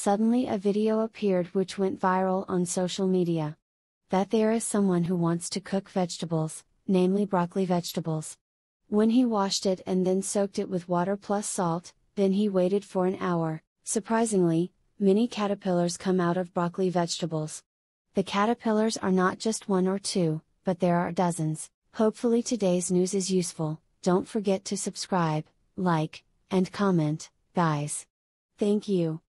Suddenly a video appeared which went viral on social media. That there is someone who wants to cook vegetables, namely broccoli vegetables. When he washed it and then soaked it with water plus salt, then he waited for an hour. Surprisingly, many caterpillars come out of broccoli vegetables. The caterpillars are not just one or two, but there are dozens. Hopefully today's news is useful. Don't forget to subscribe, like, and comment, guys. Thank you.